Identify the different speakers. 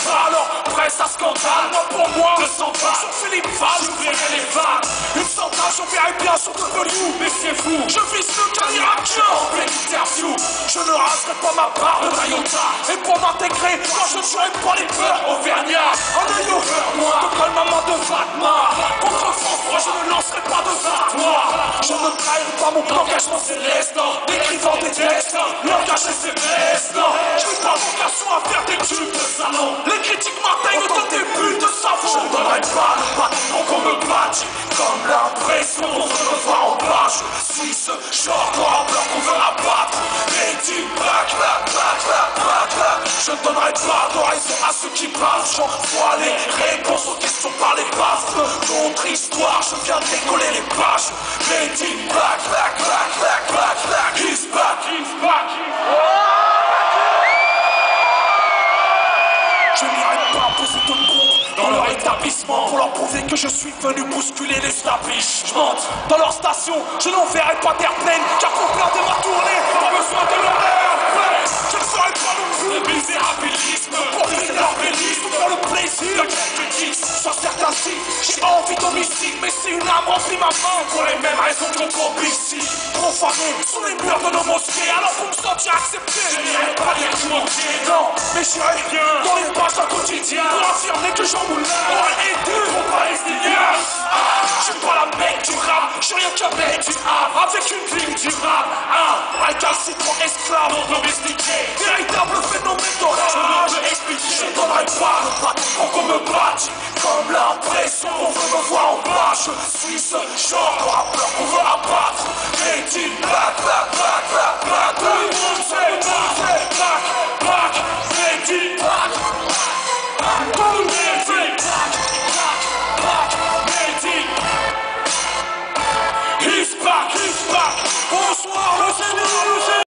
Speaker 1: Alors, presse à scandale, non pour moi, 200 balles. Sur Philippe Val, j'ouvrirai les vannes. Une centaine, je verrai bien sur W. Méfiez-vous, je vise le cas irakien en pleine interview. Je ne raserai pas ma part de Toyota. Et pour m'intégrer, moi je ne jouerai pas les peurs auvergnats. Un œil au beurre noir, de colle maman de Fatma. Contre France, moi je ne lancerai pas de fatwa. Je ne trahirai pas mon engagement céleste. Décrivant des textes, langage SMS. Non, je n'ai pas vocation à faire des tubes de salon. Les critiques m'atteignent au début de savon. Je ne donnerai pas le bâtiment qu'on me batte. Comme l'impression qu'on veut me voir en bas. Je suis ce genre de rappeur qu'on veut abattre. Et dit back, back, back, back, back, back. Je ne donnerai pas de raison à ceux qui bavent. J'envoie les réponses aux questions par les baffes. Notre histoire, je viens décoller les pages. Et dit back, back, back, back, back, back. He's back, he's back, he's back. Je n'irai pas poser de bombes dans leur établissement pour leur prouver que je suis venu bousculer les stabiches. Je monte dans leur station, je n'enverrai pas d'airplane car pour plaindre ma tournée, pas besoin de leur airplane. Je ne ferai pas le coup de misérabilisme pour briser leur bélisme, pour le plaisir de quelques dix. Sur certains sites, j'ai envie d'homicide, mais si une âme remplit ma main pour les mêmes raisons que l'on ici. Profané sous les murs de nos mosquées, alors pour me sentir accepté, je n'irai pas lire tout entier, non, mais j'irai dans les pages d'un quotidien pour affirmer que Jean Moulin aurait été trop palestinien. Je suis pas la mec du rap, je suis rien qu'un mec du rap avec une ligne du rap. Un récalcitrant esclave non domestiqué, véritable phénomène d'orage. Je ne peux expliquer, je donnerai pas le bâtiment qu'on me batte. Comme l'impression qu'on veut me voir en bas, je suis ce genre de rappeur qu'on veut